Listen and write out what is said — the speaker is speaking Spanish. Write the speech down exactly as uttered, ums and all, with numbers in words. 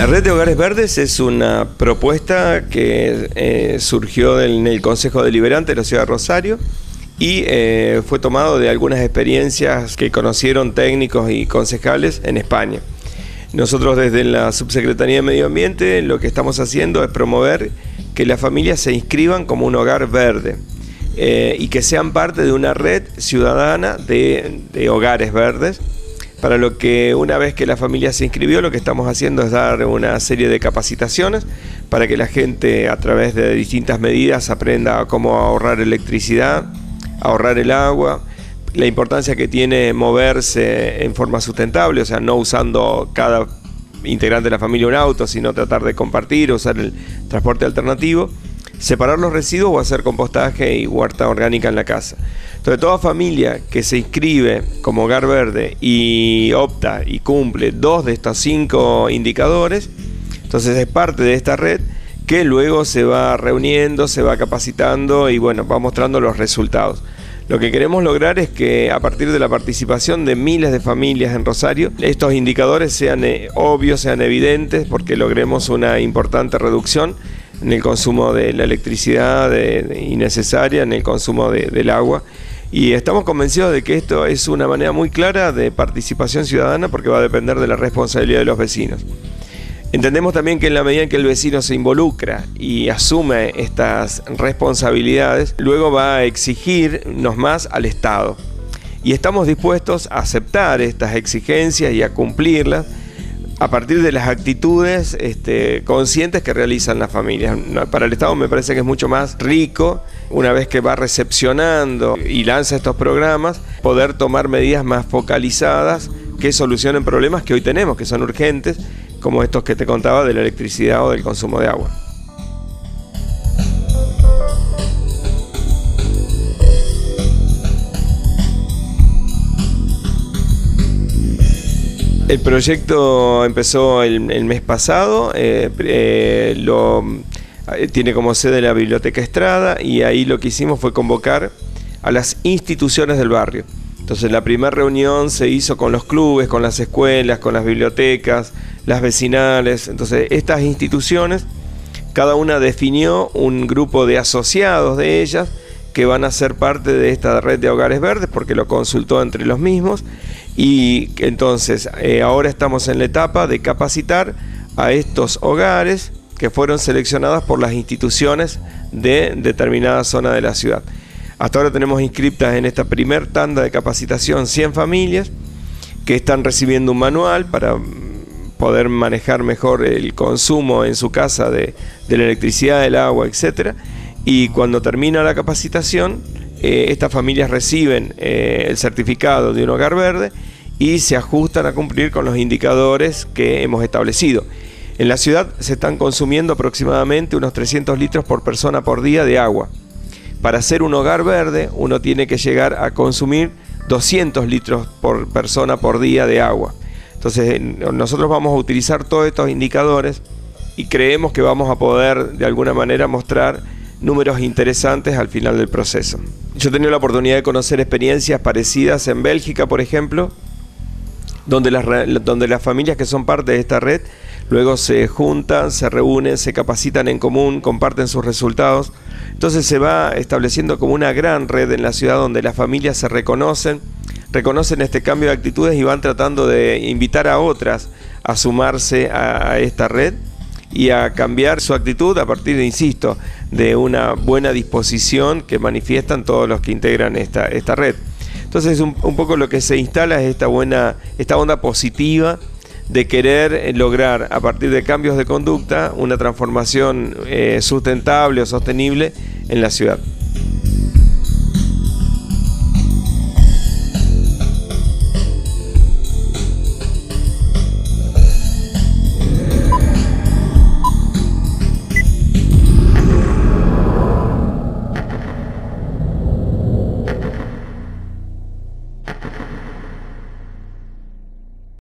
La Red de Hogares Verdes es una propuesta que eh, surgió del, en el Consejo Deliberante de la Ciudad de Rosario y eh, fue tomado de algunas experiencias que conocieron técnicos y concejales en España. Nosotros desde la Subsecretaría de Medio Ambiente lo que estamos haciendo es promover que las familias se inscriban como un hogar verde eh, y que sean parte de una red ciudadana de, de hogares verdes, para lo que una vez que la familia se inscribió lo que estamos haciendo es dar una serie de capacitaciones para que la gente a través de distintas medidas aprenda cómo ahorrar electricidad, ahorrar el agua, la importancia que tiene moverse en forma sustentable, o sea, no usando cada integrante de la familia un auto, sino tratar de compartir, usar el transporte alternativo, separar los residuos o hacer compostaje y huerta orgánica en la casa. Entonces, toda familia que se inscribe como hogar verde y opta y cumple dos de estos cinco indicadores, entonces es parte de esta red que luego se va reuniendo, se va capacitando y bueno, va mostrando los resultados. Lo que queremos lograr es que a partir de la participación de miles de familias en Rosario, estos indicadores sean eh, obvios, sean evidentes, porque logremos una importante reducción en el consumo de la electricidad de, de innecesaria, en el consumo de, del agua. Y estamos convencidos de que esto es una manera muy clara de participación ciudadana porque va a depender de la responsabilidad de los vecinos. Entendemos también que en la medida en que el vecino se involucra y asume estas responsabilidades, luego va a exigirnos más al Estado. Y estamos dispuestos a aceptar estas exigencias y a cumplirlas a partir de las actitudes este, conscientes que realizan las familias. Para el Estado me parece que es mucho más rico, una vez que va recepcionando y lanza estos programas, poder tomar medidas más focalizadas que solucionen problemas que hoy tenemos, que son urgentes, como estos que te contaba de la electricidad o del consumo de agua. El proyecto empezó el, el mes pasado, eh, eh, lo, eh, tiene como sede la Biblioteca Estrada y ahí lo que hicimos fue convocar a las instituciones del barrio. Entonces la primera reunión se hizo con los clubes, con las escuelas, con las bibliotecas, las vecinales. Entonces estas instituciones, cada una definió un grupo de asociados de ellas que van a ser parte de esta red de hogares verdes porque lo consultó entre los mismos y entonces eh, ahora estamos en la etapa de capacitar a estos hogares que fueron seleccionados por las instituciones de determinada zona de la ciudad. Hasta ahora tenemos inscriptas en esta primer tanda de capacitación cien familias que están recibiendo un manual para poder manejar mejor el consumo en su casa de, de la electricidad, del agua, etcétera. Y cuando termina la capacitación, eh, estas familias reciben eh, el certificado de un hogar verde y se ajustan a cumplir con los indicadores que hemos establecido. En la ciudad se están consumiendo aproximadamente unos trescientos litros por persona por día de agua. Para hacer un hogar verde, uno tiene que llegar a consumir doscientos litros por persona por día de agua. Entonces, nosotros vamos a utilizar todos estos indicadores y creemos que vamos a poder, de alguna manera, mostrar números interesantes al final del proceso. Yo he tenido la oportunidad de conocer experiencias parecidas en Bélgica, por ejemplo, donde las, donde las familias que son parte de esta red luego se juntan, se reúnen, se capacitan en común, comparten sus resultados. Entonces se va estableciendo como una gran red en la ciudad donde las familias se reconocen, reconocen este cambio de actitudes y van tratando de invitar a otras a sumarse a, a esta red y a cambiar su actitud a partir, de, insisto, de una buena disposición que manifiestan todos los que integran esta, esta red. Entonces un, un poco lo que se instala es esta buena, esta onda positiva de querer lograr a partir de cambios de conducta una transformación eh, sustentable o sostenible en la ciudad.